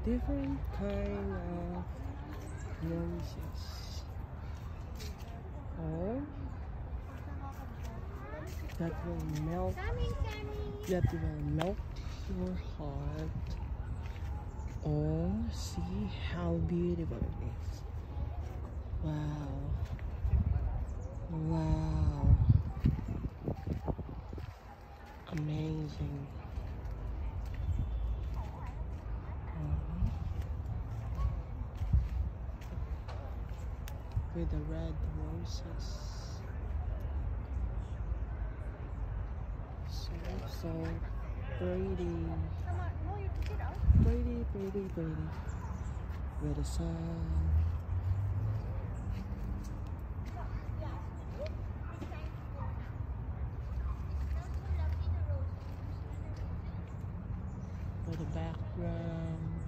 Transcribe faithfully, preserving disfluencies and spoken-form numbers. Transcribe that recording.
different kind of roses. Oh, that will melt. That will melt your heart. Oh, see how beautiful it is. Wow. Wow. Amazing. Uh-huh. With the red roses. So, so pretty. Pretty, pretty, pretty. With the sun. With the background.